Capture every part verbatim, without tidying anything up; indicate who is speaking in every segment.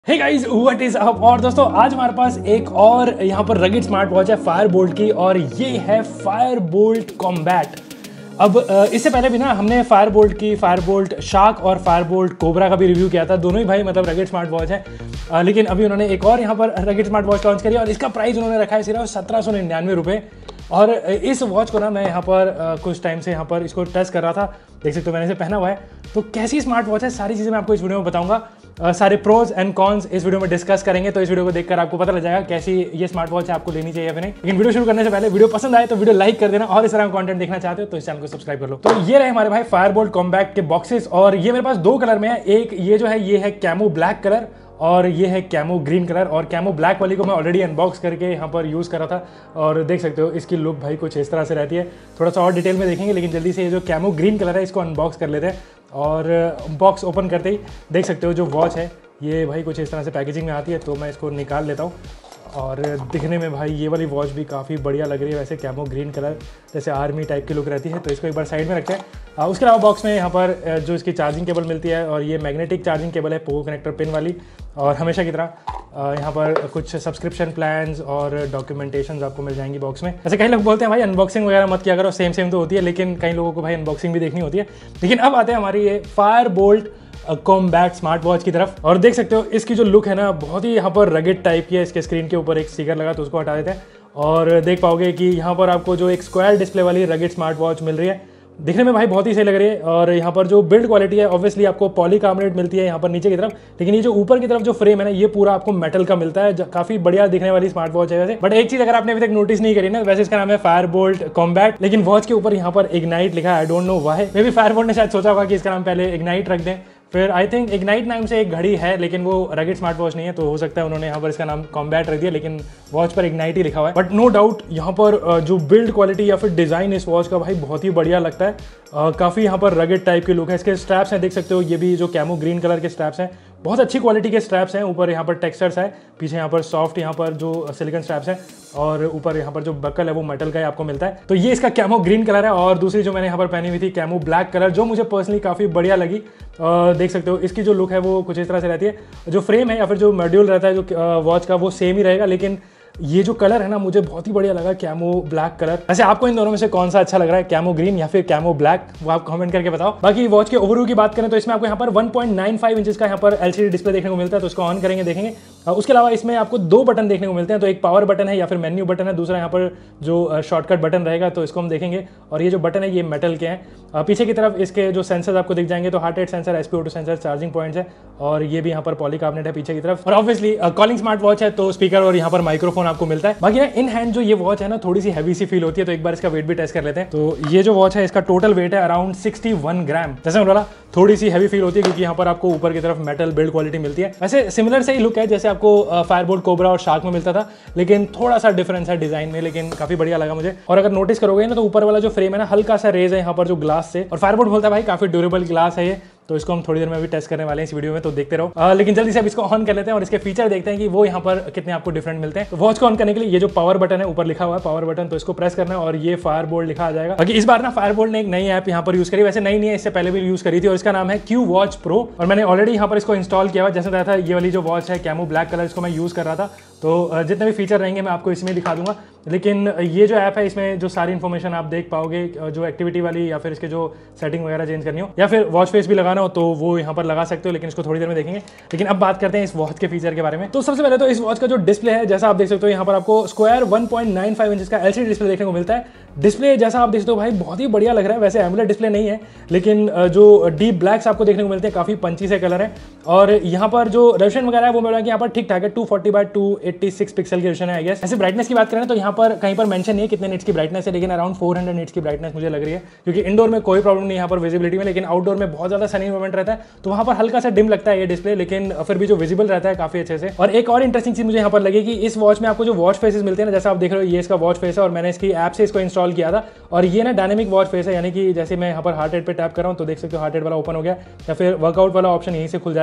Speaker 1: Hey guys what is up. और दोस्तों आज हमारे पास एक और यहाँ पर रगिड स्मार्ट वॉच है फायर बोल्ट की, और ये है फायर बोल्ट कॉम्बैट। अब इससे पहले भी ना हमने फायर बोल्ट की फायर बोल्ट शार्क और फायर बोल्ट कोबरा का भी रिव्यू किया था। दोनों ही भाई मतलब रगिड स्मार्ट वॉच है, आ, लेकिन अभी उन्होंने एक और यहाँ पर रगिड स्मार्ट वॉच लॉन्च करी और इसका प्राइस उन्होंने रखा है सिर्फ सत्रह सौ निन्यानवे रुपये। और इस वॉच को ना मैं यहाँ पर आ, कुछ टाइम से यहाँ पर इसको टेस्ट कर रहा था, देख सकते हो मैंने इसे पहना हुआ है। तो कैसी स्मार्ट वॉच है सारी चीज़ें मैं आपको इस वीडियो में बताऊंगा। आ, सारे प्रोज एंड कॉन्स इस वीडियो में डिस्कस करेंगे, तो इस वीडियो को देखकर आपको पता लग जाएगा कैसी ये स्मार्ट वॉच है, आपको लेनी चाहिए या फिर नहीं। लेकिन वीडियो शुरू करने से पहले वीडियो पसंद आए तो वीडियो लाइक कर देना, और इस तरह का कंटेंट देखना चाहते हो तो इस चैनल को सब्सक्राइब कर लो। तो ये रहे हमारे भाई फायर बोल्ट कॉम्बैट के बॉक्सेस, और ये मेरे पास दो कलर में है। एक ये जो है ये है कैमो ब्लैक कलर, और ये है कैमो ग्रीन कलर। और कैमो ब्लैक वाली को मैं ऑलरेडी अनबॉक्स करके यहाँ पर यूज़ करा था, और देख सकते हो इसकी लुक भाई कुछ इस तरह से रहती है। थोड़ा सा और डिटेल में देखेंगे, लेकिन जल्दी से ये जो कैमो ग्रीन कलर है इसको अनबॉक्स कर लेते हैं। और बॉक्स ओपन करते ही देख सकते हो जो वॉच है ये भाई कुछ इस तरह से पैकेजिंग में आती है, तो मैं इसको निकाल लेता हूँ। और दिखने में भाई ये वाली वॉच भी काफ़ी बढ़िया लग रही है, वैसे कैमो ग्रीन कलर जैसे आर्मी टाइप की लुक रहती है। तो इसको एक बार साइड में रखते हैं। उसके अलावा बॉक्स में यहाँ पर जो इसकी चार्जिंग केबल मिलती है, और ये मैग्नेटिक चार्जिंग केबल है पोको कनेक्टर पिन वाली। और हमेशा की तरह यहाँ पर कुछ सब्सक्रिप्शन प्लान्स और डॉक्यूमेंटेशन आपको मिल जाएंगी बॉक्स में। ऐसे कई लोग बोलते हैं भाई अनबॉक्सिंग वगैरह मत किया करो, सेम सेम तो होती है, लेकिन कई लोगों को भाई अनबॉक्सिंग भी देखनी होती है। लेकिन अब आते हैं हमारी ये Fire Boltt Combat smart watch की तरफ। और देख सकते हो इसकी जो लुक है ना बहुत ही यहाँ पर रगिड टाइप की है। इसके स्क्रीन के ऊपर एक स्टिकर लगा तो उसको हटा देते हैं, और देख पाओगे कि यहाँ पर आपको जो एक स्क्वायर डिस्प्ले वाली रगिड स्मार्ट वॉच मिल रही है, दिखने में भाई बहुत ही सही लग रही है। और यहाँ पर जो बिल्ड क्वालिटी है ऑब्वियसली आपको पॉलीकार्बोनेट मिलती है यहाँ पर नीचे की तरफ, लेकिन ये जो ऊपर की तरफ जो फ्रेम है ना ये पूरा आपको मेटल का मिलता है। काफी बढ़िया दिखने वाली स्मार्ट वॉच है वैसे। बट एक चीज अगर आपने अभी तक नोटिस नहीं करी ना, वैसे इसका नाम है फायर बोल्ट कॉम्बैट, लेकिन वॉच के ऊपर यहाँ पर इग्नाइट लिखा है। I don't know why, maybe Fire Boltt ने शायद सोचा होगा कि इसका नाम पहले इग्नाइट रख दें। फिर आई थिंक इग्नाइट नाम से एक घड़ी है, लेकिन वो रगिड स्मार्ट वॉच नहीं है, तो हो सकता है उन्होंने यहाँ पर इसका नाम कॉम्बैट रख दिया, लेकिन वॉच पर इग्नाइट ही लिखा हुआ है। बट नो डाउट यहाँ पर जो बिल्ड क्वालिटी या फिर डिज़ाइन इस वॉच का भाई बहुत ही बढ़िया लगता है। काफ़ी यहाँ पर रगिड टाइप की लुक है। इसके स्ट्रैप्स हैं देख सकते हो, ये भी जो कैमो ग्रीन कलर के स्ट्रैप्स हैं बहुत अच्छी क्वालिटी के स्ट्रैप्स हैं। ऊपर यहाँ पर टेक्सचर्स है, पीछे यहाँ पर सॉफ्ट यहाँ पर जो सिलिकॉन स्ट्रैप्स हैं, और ऊपर यहाँ पर जो बकल है वो मेटल का ही आपको मिलता है। तो ये इसका कैमो ग्रीन कलर है। और दूसरी जो मैंने यहाँ पर पहनी हुई थी कैमो ब्लैक कलर, जो मुझे पर्सनली काफ़ी बढ़िया लगी। और देख सकते हो इसकी जो लुक है वो कुछ इस तरह से रहती है। जो फ्रेम है या फिर जो मॉड्यूल रहता है जो वॉच का वो सेम ही रहेगा, लेकिन ये जो कलर है ना मुझे बहुत ही बढ़िया लगा, कैमो ब्लैक कलर। वैसे आपको इन दोनों में से कौन सा अच्छा लग रहा है, कैमो ग्रीन या फिर कैमो ब्लैक, वो आप कमेंट करके बताओ। बाकी वॉच के ओवरव्यू की बात करें तो इसमें आपको यहाँ पर one point nine five inches का यहाँ पर एलसीडी डिस्प्ले देखने को मिलता है, तो इसको ऑन करेंगे देखेंगे। उसके अलावा इसमें आपको दो बटन देखने को मिलते हैं, तो एक पावर बटन है या फिर मेन्यू बटन है, दूसरा यहाँ पर जो शॉर्टकट बटन रहेगा, तो इसको हम देखेंगे। और ये जो बटन है ये मेटल के हैं। पीछे की तरफ इसके जो सेंसर्स आपको दिख जाएंगे, तो heart rate sensor, SPO two sensor, charging points है, और ये भी यहाँ पर पॉलीकार्बोनेट है पीछे की तरफ। और ऑब्वियसली कॉलिंग स्मार्ट वॉच है तो स्पीकर और यहाँ पर माइक्रोफोन आपको मिलता है। बाकी इन हैंड जो ये वॉच है ना थोड़ी सी हैवी सी फील होती है, तो एक बार इसका वेट भी टेस्ट कर लेते हैं। तो ये जो वॉच है इसका टोटल वेट है अराउंड सिक्सटी वन ग्राम। जैसे मैं बोला थोड़ी सी हैवी फील होती है, क्योंकि यहाँ पर आपको ऊपर की तरफ मेटल बिल्ड क्वालिटी मिलती है। वैसे सिमिलर से ही लुक है जैसे आपको फायर बोल्ट कोबरा और शार्क में मिलता था, लेकिन थोड़ा सा डिफरेंस है डिजाइन में, लेकिन काफी बढ़िया लगा मुझे। और अगर नोटिस करोगे ना तो ऊपर वाला जो फ्रेम है ना हल्का सा रेज है यहाँ पर जो ग्लास से, और फायर बोल्ट बोलता है भाई काफी ड्यूरेबल ग्लास है ये, तो इसको हम थोड़ी देर में भी टेस्ट करने वाले हैं इस वीडियो में, तो देखते रहो। आ, लेकिन जल्दी से अब इसको ऑन कर लेते हैं और इसके फीचर देखते हैं कि वो यहाँ पर कितने आपको डिफरेंट मिलते हैं। तो वॉच को ऑन करने के लिए ये जो पावर बटन है ऊपर लिखा हुआ है पावर बटन, तो इसको प्रेस करना है और ये फायर बोल्ट लिखा आ जाएगा। बाकी इस बार ना फायर बोल्ट ने एक नई ऐप यहाँ पर यूज करी, वैसे नई नहीं है, इससे पहले भी यूज करी थी, और इसका नाम है क्यू वॉच प्रो। और मैंने ऑलरेडी यहाँ पर इसको इंस्टॉल किया हुआ, जैसे बताया था ये वाली जो वॉच है कैमो ब्लैक कलर, इसको मैं यूज कर रहा था। तो जितने भी फीचर रहेंगे मैं आपको इसमें दिखा दूंगा, लेकिन ये जो ऐप है इसमें जो सारी इन्फॉर्मेशन आप देख पाओगे, जो एक्टिविटी वाली या फिर इसके जो सेटिंग वगैरह चेंज करनी हो या फिर वॉच फेस भी लगाना हो तो वो यहाँ पर लगा सकते हो, लेकिन इसको थोड़ी देर में देखेंगे। लेकिन अब बात करते हैं इस वॉच के फीचर के बारे में। तो सबसे पहले तो इस वॉच का जो डिस्प्ले है जैसा आप देख सकते हो यहाँ पर आपको square one point nine five inch का एलसीडी डिस्प्ले देखने को मिलता है। डिस्प्ले जैसा आप देख सकते हो भाई बहुत ही बढ़िया लग रहा है। वैसे एमुलेट डिस्प्ले नहीं है, लेकिन जो डीप ब्लैक्स आपको देखने को मिलते हैं काफी पंची से कलर है। और यहाँ पर जो रेजोल्यूशन वगैरह है वो मिला कि यहाँ पर ठीक ठाक है, two forty by two eighty six pixel की रेजोल्यूशन है आई गेस। ऐसे ब्राइटनेस की बात करें तो यहाँ पर कहीं पर मेंशन नहीं है कितने निट्स की ब्राइटनेस है, लेकिन अराउंड फोर हंड्रेड निट्स की ब्राइटनेस मुझे लग रही है, क्योंकि इंडोर में कोई प्रॉब्लम नहीं यहाँ पर विजिबिलिटी में, लेकिन आउटडोर में बहुत ज्यादा सनी मोमेंट रहता है तो वहाँ पर हल्का सा डिम लगता है ये डिस्प्ले, लेकिन फिर भी जो विजिबल रहता है काफी अच्छे से। और एक और इंटरेस्टिंग चीज मुझे यहाँ पर लगी कि इस वॉच में आपको जो वॉच फेसेस मिलते हैं ना, जैसा आप देख रहे हो ये इसका वॉच फेस है, और मैंने इसकी ऐप से इसको इंस्टॉल किया था, और ये ना डायनेमिक वॉच फेस है, यानी कि जैसे मैं यहाँ पर हार्ट रेट पे टैप कर रहा हूँ तो देख सकते हो हार्ट रेट वाला ओपन हो गया, या फिर वर्कआउट वाला ऑप्शन यहीं से खुल जाएगा।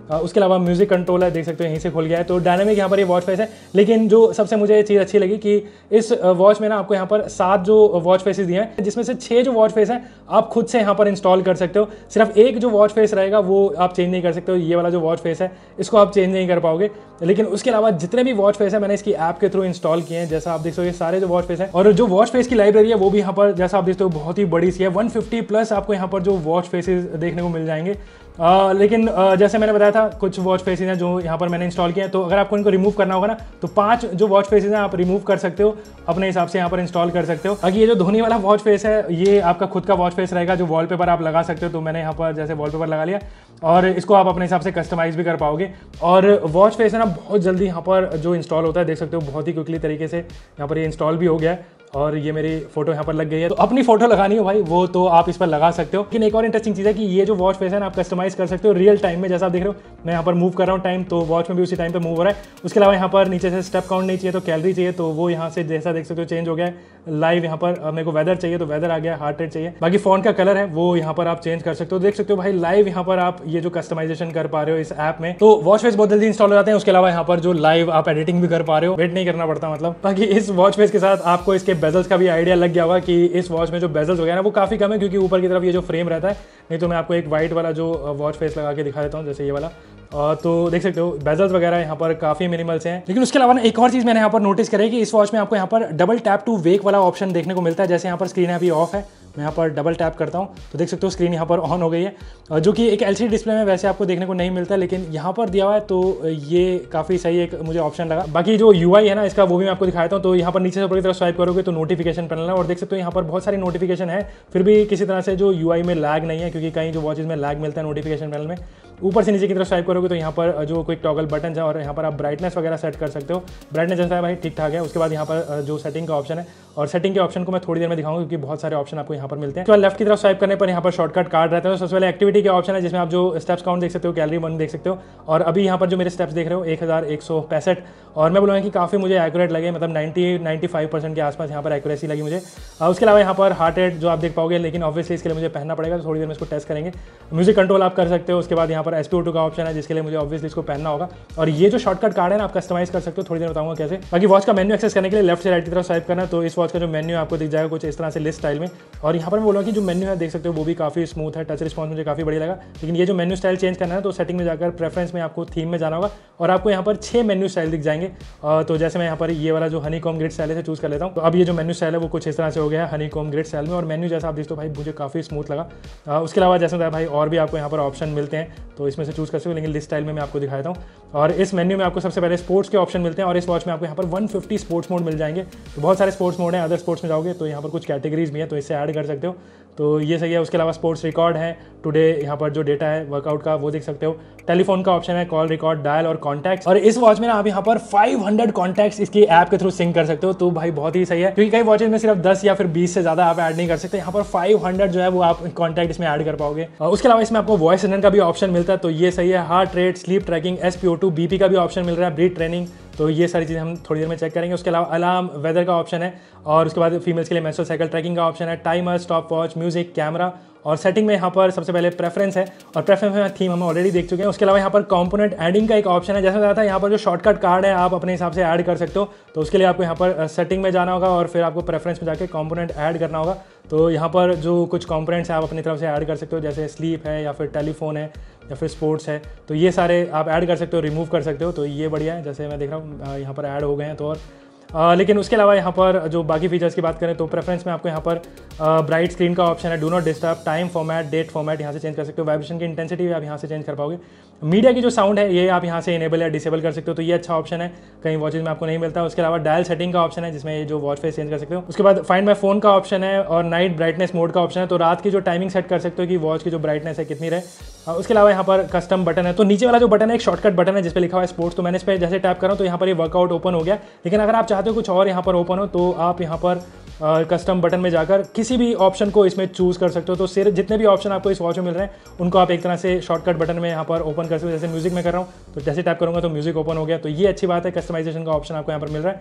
Speaker 1: उसके अलावा म्यूजिक कंट्रोल है, देख सकते हो यहीं से खुल गया है। तो डायनामिक यहाँ पर ये वॉच फेस है। लेकिन जो सबसे मुझे चीज़ अच्छी लगी कि इस वॉच में ना आपको यहाँ पर सात जो वॉच फेसेस दिए हैं, जिसमें से छः जो वॉच फेस हैं आप खुद से यहाँ पर इंस्टॉल कर सकते हो। सिर्फ एक जो वॉच फेस रहेगा वो आप चेंज नहीं कर सकते हो, ये वाला जो वॉच फेस है इसको आप चेंज नहीं कर पाओगे। लेकिन उसके अलावा जितने भी वॉच फेस है मैंने इसकी ऐप के थ्रू इंस्टॉल किए हैं। जैसा आप देख सकते हो सारे जो वॉच फेस है, और जो वॉच फेस की लाइब्रेरी है वो भी यहाँ पर जैसा आप देखते हो बहुत ही बड़ी सी है। वन फिफ्टी प्लस आपको यहाँ पर जो वॉच फेसेस देखने को मिल जाएंगे। आ, लेकिन आ, जैसे मैंने बताया था कुछ वॉच फेसेस हैं जो यहाँ पर मैंने इंस्टॉल किए हैं। तो अगर आपको इनको रिमूव करना होगा ना तो पांच जो वॉच फेसेस हैं आप रिमूव कर सकते हो, अपने हिसाब से यहाँ पर इंस्टॉल कर सकते हो। बाकी ये जो धोनी वाला वॉच फेस है ये आपका खुद का वॉच फेस रहेगा, जो वॉलपेपर आप लगा सकते हो। तो मैंने यहाँ पर जैसे वॉलपेपर लगा लिया और इसको आप अपने हिसाब से कस्टमाइज भी कर पाओगे। और वॉच फेस है ना बहुत जल्दी यहाँ पर जो इंस्टॉल होता है, देख सकते हो बहुत ही क्विकली तरीके से यहाँ पर ये इंस्टॉल भी हो गया है। और ये मेरी फोटो यहाँ पर लग गई है। तो अपनी फोटो लगानी हो भाई वो तो आप इस पर लगा सकते हो। लेकिन एक और इंटरेस्टिंग चीज़ है कि ये जो वॉच फेस है ना आप कस्टमाइज कर सकते हो रियल टाइम में। जैसा आप देख रहे हो मैं यहाँ पर मूव कर रहा हूँ टाइम, तो वॉच में भी उसी टाइम पे मूव हो रहा है। उसके अलावा यहाँ पर नीचे से स्टेप काउंट नहीं चाहिए तो कैलोरी चाहिए, तो वो यहाँ से जैसा देख सकते हो चेंज हो गया है। लाइव यहाँ पर मेरे को वेदर चाहिए तो वेदर आ गया, हार्ट रेट चाहिए। बाकी फोन का कलर है वो यहाँ पर आप चेंज कर सकते हो। देख सकते हो भाई लाइव यहाँ पर आप ये जो कस्टमाइजेशन कर पा रहे हो इस ऐप में। तो वॉच फेस बहुत जल्दी इंस्टॉल हो जाते हैं। उसके अलावा यहाँ पर जो लाइव आप एडिटिंग भी कर पा रहे हो, वेट नहीं करना पड़ता मतलब। बाकी इस वॉच फेस के साथ आपको इसके बेजल्स का भी आइडिया लग गया होगा कि इस वॉच में जो बेजल्स वगैरह ना वो काफी कम है, क्योंकि ऊपर की तरफ ये जो फ्रेम रहता है। नहीं तो मैं आपको एक वाइट वाला जो वॉच फेस लगा के दिखा देता हूँ, जैसे ये वाला। तो देख सकते हो बेजल्स वगैरह यहाँ पर काफी मिनिमल से हैं। लेकिन उसके अलावा ना एक और चीज मैंने यहाँ पर नोटिस करी कि इस वॉच में आपको यहाँ पर डबल टैप टू वेक वाला ऑप्शन देखने को मिलता है। जैसे यहाँ पर स्क्रीन है अभी ऑफ है, मैं यहाँ पर डबल टैप करता हूँ तो देख सकते हो स्क्रीन यहाँ पर ऑन हो गई है, जो कि एक एलसीडी डिस्प्ले में वैसे आपको देखने को नहीं मिलता, लेकिन यहाँ पर दिया हुआ है। तो ये काफ़ी सही एक मुझे ऑप्शन लगा। बाकी जो यूआई है ना इसका वो भी मैं आपको दिखाता हूँ। तो यहाँ पर नीचे से ऊपर की तरफ स्वाइप करोगे तो नोटिफिकेशन पैनल है, और देख सकते हो यहाँ पर बहुत सारी नोटिफिकेशन है। फिर भी किसी तरह से जो यूआई में लैग नहीं है, क्योंकि कई जो वॉचेज में लैग मिलता है नोटिफिकेशन पैनल में। ऊपर से नीचे की तरफ स्वाइप करोगे तो यहाँ पर जो क्विक टॉगल बटन है और यहाँ पर आप ब्राइटनेस वगैरह सेट कर सकते हो। ब्राइटनेस जैसा है भाई ठीक ठाक है। उसके बाद यहाँ पर जो सेटिंग का ऑप्शन है, और सेटिंग के ऑप्शन को मैं थोड़ी देर में दिखाऊंगा क्योंकि बहुत सारे ऑप्शन आपको यहाँ पर मिलते हैं। तो लेफ्ट की तरफ स्वाइप करने पर यहाँ पर शॉर्टकट कार्ड रहते हैं। तो सबसे पहले एक्टिविटी के ऑप्शन है जिसमें आप जो स्टेप्स काउंट देख सकते हो, कैलोरी बर्न देख सकते हो। और अभी यहाँ पर जो मेरे स्टेप्स देख रहे हो एक हज़ार एक सौ पैंसठ, और मैं बोलूँगा कि काफ़ी मुझे एक्यूरेट लगे, मतलब नाइन्टी नाइन्टी फाइव परसेंट के आसपास यहाँ पर एक्यूरेसी लगी मुझे। उसके अलावा यहाँ पर हार्ट रेट जो आप देख पाओगे, लेकिन ऑब्वियसली इसके लिए मुझे पहनना पड़ेगा, तो थोड़ी देर में इसको टेस्ट करेंगे। म्यूजिक कंट्रोल आप कर सकते हो। उसके बाद यहाँ पर एस पी ओ टू का ऑप्शन है जिसके लिए मुझे ऑब्वियसली इसको पहनना होगा। और ये जो शॉर्टकट कार्ड है ना आप कस्टमाइज कर सकते हो, थोड़ी देर बताऊंगा कैसे। बाकी वॉच का मेन्यू एक्सेस करने के लिए लेफ्ट से राइट की तरफ स्वाइप करना है, तो इस वॉच का जो मेन्यू आपको दिख जाएगा कुछ इस तरह से लिस्ट स्टाइल में। और यहाँ पर मैं बोलूँगा कि जो मेन्यू है देख सकते हो वो भी काफ़ी स्मूथ है, टच रिस्पॉन्स मुझे काफ़ी बढ़िया लगा। लेकिन ये जो मेन्यू स्टाइल चेंज करना है तो सेटिंग में जाकर प्रेफरेंस में आपको थीम में जाना होगा, और आपको यहाँ पर छः मेन्यू स्टाइल दिख जाएंगे। तो जैसे मैं यहाँ पर ये वाला जो हनी कॉम ग्रिड स्टाइल है चूज़ कर लेता हूँ। तो अब ये जो मेन्यू स्टाइल है वो कुछ इस तरह से हो गया है हनी कॉम ग्रिड स्टाइल में, और मेन्यू जैसा आप देखते हो भाई मुझे काफ़ी स्मूथ लगा। उसके अलावा जैसे बताया भाई और भी आपको यहाँ पर ऑप्शन मिलते हैं, तो इसमें से चूज़ कर सकते हो, लेकिन लिस्ट स्टाइल में मैं आपको दिखाता हूँ। और इस मेन्यू में आपको सबसे पहले स्पोर्ट्स के ऑप्शन मिलते हैं, और इस वॉच में आपको यहाँ पर वन फिफ्टी स्पोर्ट्स मोड मिल जाएंगे। तो बहुत सारे स्पोर्ट्स मोड हैं, अदर स्पोर्ट्स में जाओगे तो यहाँ पर कुछ कैटेगरीज भी है, तो इससे ऐड कर सकते हो, तो ये सही है। उसके अलावा स्पोर्ट्स रिकॉर्ड है, टुडे यहाँ पर जो डेटा है वर्कआउट का वो देख सकते हो। टेलीफोन का ऑप्शन है, कॉल रिकॉर्ड, डायल और कॉन्टैक्ट्स। और इस वॉच में ना आप यहाँ पर फाइव हंड्रेड कॉन्टैक्ट्स इसकी ऐप के थ्रू सिंक कर सकते हो, तो भाई बहुत ही सही है, क्योंकि कई वॉचेज में सिर्फ दस या फिर बीस से ज्यादा आप ऐड नहीं कर सकते। यहाँ पर फाइव हंड्रेड जो है वो आप कॉन्टैक्ट इसमें ऐड कर पाओगे। उसके अलावा इसमें आपको वॉइस असिस्टेंट का भी ऑप्शन मिलता है, तो ये सही है। Heart rate, sleep tracking, S P O two, BP का भी ऑप्शन मिल रहा है, ब्रीथ ट्रेनिंग, तो ये सारी चीज़ें हम थोड़ी देर में चेक करेंगे। उसके अलावा अलार्म, वेदर का ऑप्शन है, और उसके बाद फीमेल्स के लिए मेंस्ट्रुअल साइकिल ट्रैकिंग का ऑप्शन है, timer, stopwatch, music, camera. और सेटिंग में यहाँ पर सबसे पहले प्रेफरेंस है, और प्रेफरेंस में थीम हम ऑलरेडी देख चुके हैं। उसके अलावा यहाँ पर कंपोनेंट एडिंग का एक ऑप्शन है, जैसे बताया था यहाँ पर जो शॉर्टकट कार्ड है आप अपने हिसाब से ऐड कर सकते हो। तो उसके लिए आपको यहाँ पर सेटिंग में जाना होगा और फिर आपको प्रेफरेंस में जाके कंपोनेंट ऐड करना होगा। तो यहाँ पर जो कुछ कंपोनेंट्स हैं आप अपनी तरफ से ऐड कर सकते हो, जैसे स्लीप है या फिर टेलीफोन है या फिर स्पोर्ट्स है, तो ये सारे आप ऐड कर सकते हो, रिमूव कर सकते हो, तो ये बढ़िया है। जैसे मैं देख रहा हूँ यहाँ पर ऐड हो गए हैं। तो और आ, लेकिन उसके अलावा यहाँ पर जो बाकी फीचर्स की बात करें तो प्रेफरेंस में आपको यहाँ पर ब्राइट स्क्रीन का ऑप्शन है, do not disturb, time format, date format यहाँ से चेंज कर सकते हो। वाइब्रेशन की इंटेंसिटी भी आप यहाँ से चेंज कर पाओगे। मीडिया की जो साउंड है ये आप यहाँ से इनेबल या डिसेबल कर सकते हो, तो ये अच्छा ऑप्शन है, कहीं वॉचेज में आपको नहीं मिलता। उसके अलावा डायल सेटिंग का ऑप्शन है जिसमें ये जो वॉच फेस चेंज कर सकते हो। उसके बाद फाइंड माय फोन का ऑप्शन है, और नाइट ब्राइटनेस मोड का ऑप्शन है, तो रात की जो टाइमिंग सेट कर सकते हो कि वॉच की जो ब्राइटनेस है कितनी रहे। उसके अलावा यहाँ पर कस्टम बटन है, तो नीचे वाला जो बटन है एक शॉर्टकट बटन है जिस पे लिखा हुआ है स्पोर्ट्स, तो मैंने इस पर जैसे टैप करा तो यहाँ पर ये वर्कआउट ओपन हो गया। लेकिन अगर आप चाहते हो कुछ और यहाँ पर ओपन हो तो आप यहाँ पर कस्टम बटन में जाकर किसी भी ऑप्शन को इसमें चूज कर सकते हो। तो सिर्फ जितने भी ऑप्शन आपको इस वॉच में मिल रहे हैं उनको आप एक तरह से शॉर्टकट बटन में यहाँ पर ओपन कर सकते हो। जैसे म्यूजिक में कर रहा हूँ तो जैसे टैप करूँगा तो म्यूजिक ओपन हो गया, तो ये अच्छी बात है, कस्टमाइजेशन का ऑप्शन आपको यहाँ पर मिल रहा है।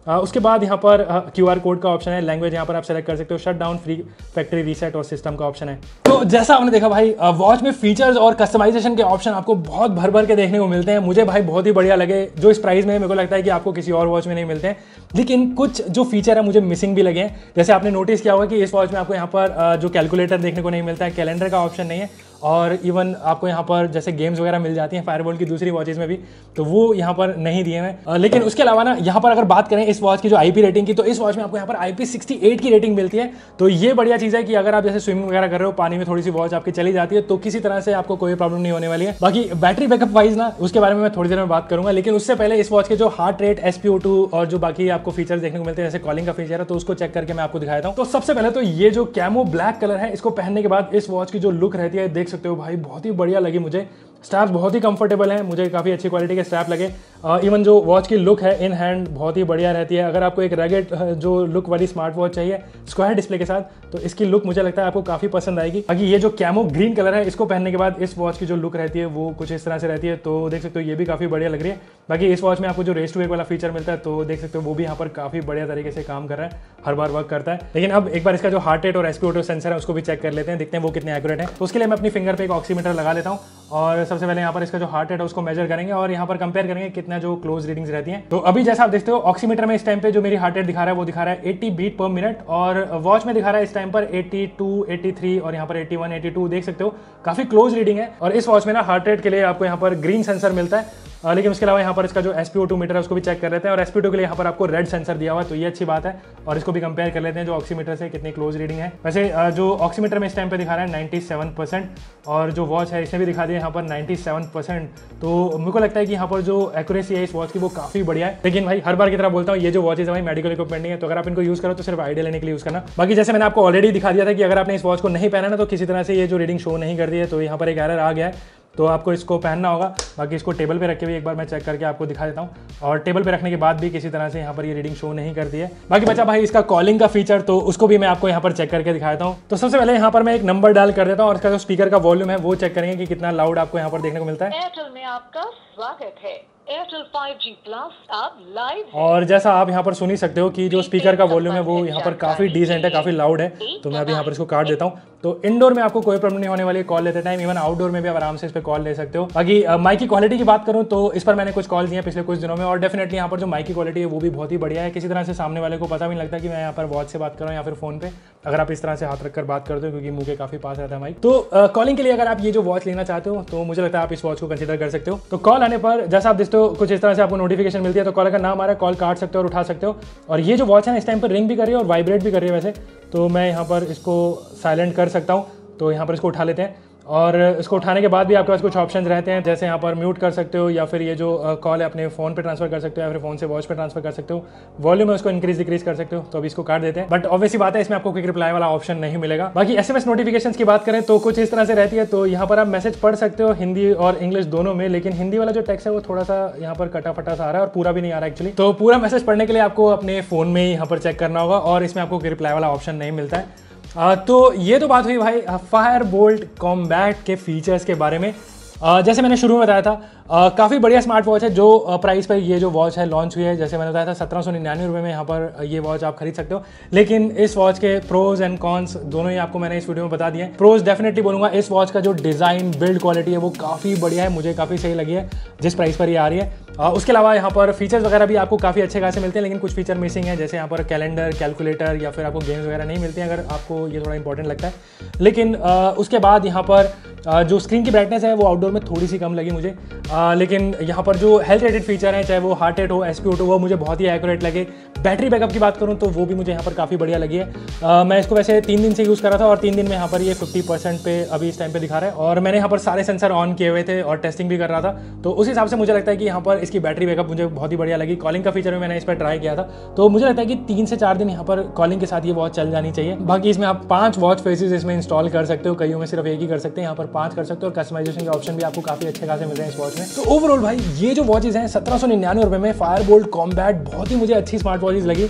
Speaker 1: आ, उसके बाद यहाँ पर क्यू आर कोड का ऑप्शन है, लैंग्वेज यहाँ पर आप सेलेक्ट कर सकते हो, shut down, free factory reset और सिस्टम का ऑप्शन है। तो जैसा आपने देखा भाई, वॉच में फीचर्स और कस्टमाइजेशन के ऑप्शन आपको बहुत भर भर के देखने को मिलते हैं। मुझे भाई बहुत ही बढ़िया लगे, जो इस प्राइस में मेरे को लगता है कि आपको किसी और वॉच में नहीं मिलते हैं। लेकिन कुछ जो फीचर है मुझे मिसिंग भी लगे हैं। जैसे आपने नोटिस किया होगा कि इस वॉच में आपको यहाँ पर जो कैलकुलेटर देखने को नहीं मिलता है, कैलेंडर का ऑप्शन नहीं है, और इवन आपको यहाँ पर जैसे गेम्स वगैरह मिल जाती हैं फायरबोल्ट की दूसरी वॉचेस में भी, तो वो यहाँ पर नहीं दिए हैं। लेकिन उसके अलावा ना यहाँ पर अगर बात करें इस वॉच की जो आईपी रेटिंग की, तो इस वॉच में आपको यहाँ पर आई पी सिक्सटी एट की रेटिंग मिलती है। तो ये बढ़िया चीज़ है कि अगर आप जैसे स्विमिंग वगैरह कर रहे हो, पानी में थोड़ी सी वॉच आपकी चली जाती है, तो किसी तरह से आपको कोई प्रॉब्लम नहीं होने वाली है। बाकी बैटरी बैकअप वाइज ना उसके बारे में मैं थोड़ी देर में बात करूंगा, लेकिन उससे पहले इस वॉच के जो heart rate, S P O two और जो बाकी आपको फीचर्स देखने को मिलते हैं जैसे कॉलिंग का फीचर है, तो उसको चेक करके मैं आपको दिखाता हूँ। तो सबसे पहले तो ये जो कैमो ब्लैक कलर है, इसको पहनने के बाद इस वॉच की जो लुक रहती है देख सकते हो भाई, बहुत ही बढ़िया लगी मुझे। स्ट्रैप्स बहुत ही कंफर्टेबल हैं, मुझे काफ़ी अच्छी क्वालिटी के स्ट्रैप लगे। इवन जो वॉच की लुक है इन हैंड बहुत ही बढ़िया रहती है। अगर आपको एक रैगेड जो लुक वाली स्मार्ट वॉच चाहिए स्क्वायर डिस्प्ले के साथ, तो इसकी लुक मुझे लगता है आपको काफ़ी पसंद आएगी। बाकी ये जो कैमो ग्रीन कलर है, इसको पहनने के बाद इस वॉच की जो लुक रहती है वो कुछ इस तरह से रहती है, तो देख सकते हो ये भी काफ़ी बढ़िया लग रही है। बाकी इस वॉच में आपको जो रेस टू वेक वाला फीचर मिलता है, तो देख सकते हो वो भी यहाँ पर काफ़ी बढ़िया तरीके से काम कर रहा है, हर बार वर्क करता है। लेकिन अब एक बार इसका जो हार्ट रेट और S P O two sensor है उसको भी चेक कर लेते हैं, देखते हैं वो कितने एक्यूरेट है। तो उसके लिए मैं अपनी फिंगर पे एक ऑक्सीमीटर लगा लेता हूँ, और सबसे पहले यहाँ पर इसका जो हार्ट रेट है उसको मेजर करेंगे और यहाँ पर कंपेयर करेंगे कितना जो क्लोज रीडिंग्स रहती हैं। तो अभी जैसा आप देखते हो ऑक्सीमीटर में इस टाइम पे जो मेरी हार्ट रेट दिखा रहा है वो दिखा रहा है अस्सी बीट पर मिनट, और वॉच में दिखा रहा है इस टाइम पर बयासी, तिरासी और यहाँ पर इक्यासी, बयासी देख सकते हो काफी क्लोज रीडिंग है। और इस वॉच में ना हार्ट रेट के लिए आपको यहाँ पर ग्रीन सेंसर मिलता है, लेकिन उसके अलावा यहाँ पर इसका जो S P O two meter है उसको भी चेक कर लेते हैं, और एस पी ओ टू के लिए यहाँ पर आपको रेड सेंसर दिया हुआ है, तो ये अच्छी बात है। और इसको भी कंपेयर कर लेते हैं जो ऑक्सीमीटर से कितनी क्लोज रीडिंग है। वैसे जो ऑक्सीमीटर में इस टाइम पे दिखा रहा है सत्तानवे परसेंट, और जो वॉच है इसने भी दिखा दिया यहाँ पर सत्तानवे परसेंट, तो मेरे को लगता है कि यहाँ पर जो एक्यूरेसी है इस वॉच की वो काफी बढ़िया है। लेकिन भाई हर बार की तरह बोलता हूँ, ये जो वॉचेज है भाई मेडिकल इक्विपमेंट नहीं है, तो अगर आप इनको यूज करो तो सिर्फ आइडिया लेने के लिए यूज करना। बाकी जैसे मैंने आपको ऑलरेडी दिखा दिया था कि अगर आपने इस वॉच को नहीं पहना ना, तो किसी तरह से ये जो रीडिंग शो नहीं करती है, तो यहाँ पर एक एरर आ गया है, तो आपको इसको पहनना होगा। बाकी इसको टेबल पे रखे हुए एक बार मैं चेक करके आपको दिखा देता हूँ, और टेबल पे रखने के बाद भी किसी तरह से यहाँ पर ये रीडिंग शो नहीं करती है। बाकी बचा भाई इसका कॉलिंग का फीचर, तो उसको भी मैं आपको यहाँ पर चेक करके दिखा देता हूँ। तो सबसे पहले यहाँ पर मैं एक नंबर डायल कर देता हूँ, और इसका जो स्पीकर का वॉल्यूम है वो चेक करेंगे कि कितना लाउड आपको यहाँ पर देखने को मिलता है।
Speaker 2: एयरटेल में आपका स्वागत है, एयरटेल फाइव जी प्लस अब लाइव।
Speaker 1: और जैसा आप यहाँ पर सुन ही सकते हो कि जो स्पीकर का वॉल्यूम है वो यहाँ पर काफ़ी डिसेंट है, काफ़ी लाउड है, तो मैं अभी यहाँ पर इसको काट देता हूँ। तो इंडोर में आपको कोई प्रॉब्लम नहीं होने वाली है कॉल लेते टाइम, इवन आउटडोर में भी आप आराम से इस पर कॉल ले सकते हो। बाकी माइक की क्वालिटी की बात करूँ तो इस पर मैंने कुछ कॉल दिए पिछले कुछ दिनों में, और डेफिनेटली यहाँ पर जो माइक की क्वालिटी है वो भी बहुत ही बढ़िया है। किसी तरह से सामने वाले को पता भी नहीं लगता कि मैं यहाँ पर वॉच से बात कर रहा हूँ या फिर फोन पे, अगर आप इस तरह से हाथ रखकर बात करते हो, क्योंकि मुंह के काफी पास रहता है माइक। तो कॉलिंग के लिए अगर आप ये जो वॉच लेना चाहते हो तो मुझे लगता है आप इस वॉच को कंसिडर कर सकते हो। तो कॉल आने पर जैसा आप देखते हो कुछ इस तरह से आपको नोटिफिकेशन मिलती है, तो कॉलर का नाम आ रहा है, कॉल काट सकते हो और उठा सकते हो। और ये जो वॉच है इस टाइम पर रिंग भी कर रही है और वाइब्रेट भी कर रही है वैसे, तो मैं यहाँ पर इसको साइलेंट कर सकता हूँ। तो यहाँ पर इसको उठा लेते हैं, और इसको उठाने के बाद भी आपके पास कुछ ऑप्शंस रहते हैं, जैसे यहाँ पर म्यूट कर सकते हो, या फिर ये जो कॉल है अपने फोन पे ट्रांसफर कर सकते हो, या फिर फोन से वॉच पे ट्रांसफर कर सकते हो। वॉल्यूम है उसको इंक्रीज डिक्रीज कर सकते हो, तो अभी इसको काट देते हैं। बट ऑब्वियसली बात है इसमें आपको क्विक रिप्लाई वाला ऑप्शन नहीं मिलेगा। बाकी एसएमएस नोटिफिकेशंस की बात करें तो कुछ इस तरह से रहती है, तो यहाँ पर आप मैसेज पढ़ सकते हो हिंदी और इंग्लिश दोनों में, लेकिन हिंदी वाला जो टेक्स्ट है वो थोड़ा सा यहाँ पर कटा फटा सा आ रहा है और पूरा भी नहीं आ रहा एक्चुअली। तो पूरा मैसेज पढ़ने के लिए आपको अपने फोन में ही यहाँ पर चेक करना होगा, और इसमें आपको रिप्लाई वाला ऑप्शन नहीं मिलता है। आ, तो ये तो बात हुई भाई फायरबोल्ट कॉम्बैट के फीचर्स के बारे में। आ, जैसे मैंने शुरू में बताया था, काफ़ी बढ़िया स्मार्ट वॉच है। जो प्राइस पर ये जो वॉच है लॉन्च हुई है, जैसे मैंने बताया था सत्रह सौ निन्यानवे रुपये में यहाँ पर ये वॉच आप खरीद सकते हो। लेकिन इस वॉच के प्रोज एंड कॉन्स दोनों ही आपको मैंने इस वीडियो में बता दिए। प्रोज डेफिनेटली बोलूँगा, इस वॉच का जो डिज़ाइन बिल्ड क्वालिटी है वो काफ़ी बढ़िया है, मुझे काफ़ी सही लगी है जिस प्राइस पर ये आ रही है। आ, उसके अलावा यहाँ पर फीचर्स वगैरह भी आपको काफ़ी अच्छे खासे मिलते हैं, लेकिन कुछ फीचर मिसिंग है, जैसे यहाँ पर कैलेंडर, कैलकुलेटर या फिर आपको गेम्स वगैरह नहीं मिलती हैं, अगर आपको ये थोड़ा इंपॉर्टेंट लगता है। लेकिन आ, उसके बाद यहाँ पर आ, जो स्क्रीन की ब्राइटनेस है वो आउटडोर में थोड़ी सी कम लगी मुझे, आ, लेकिन यहाँ पर जो हेल्थ रेटेड फीचर है, चाहे वो हार्ट रेट हो, एस पी ओ टू, वो मुझे बहुत ही एक्यूरेट लगे। बैटरी बैकअप की बात करूँ तो वो भी मुझे यहाँ पर काफ़ी बढ़िया लगी है। आ, मैं इसको वैसे तीन दिन से यूज़ कर रहा था, और तीन दिन में यहाँ पर ये फिफ्टी परसेंट पे अभी इस टाइम पे दिखा रहा है, और मैंने यहाँ पर सारे सेंसर ऑन किए हुए थे और टेस्टिंग भी कर रहा था, तो उस हिसाब से मुझे लगता है कि यहाँ पर इसकी बैटरी बैकअप मुझे बहुत ही बढ़िया लगी। कॉलिंग का फीचर भी मैंने इस पर ट्राई किया था, तो मुझे लगता है कि तीन से चार दिन यहाँ पर कॉलिंग के साथ ये वॉच चल जानी चाहिए। बाकी इसमें आप पांच वॉच फेसेस इसमें इंस्टॉल कर सकते हो, कईयों में सिर्फ एक ही कर सकते हैं, यहाँ पर पांच कर सकते हो, और कस्टमाइजेशन के ऑप्शन भी आपको काफी अच्छे खासे मिल रहे हैं इस वॉच में। तो ओवरऑल भाई ये जो वॉचेज हैं सत्रह सौ निन्यानवे रुपये में फायरबोल्ट कॉम्बैट बहुत ही मुझे अच्छी स्मार्ट वॉचेज लगी।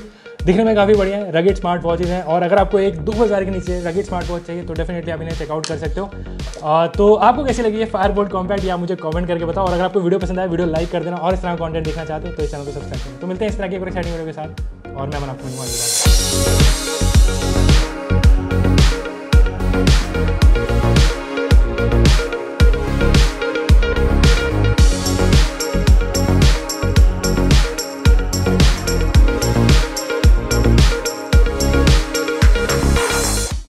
Speaker 1: दिखने में काफ़ी बढ़िया है, रगिड स्मार्ट वॉचेज हैं। और अगर आपको एक दो हज़ार के नीचे रगिड स्मार्ट वॉच चाहिए तो डेफिनेटली आप इन्हें चेकआउट कर सकते हो। आ, तो आपको कैसी लगी है फायरबोल्ट कॉम्पैक्ट, या मुझे कमेंट करके बताओ। और अगर आपको वीडियो पसंद आए वीडियो लाइक कर देना, और इस तरह का कंटेंट देखना चाहते हो तो इस चैनल को सब्सक्राइब करें। तो मिलते हैं इस तरह की एक एक्साइटिंग वीडियो के साथ, और मैं आपको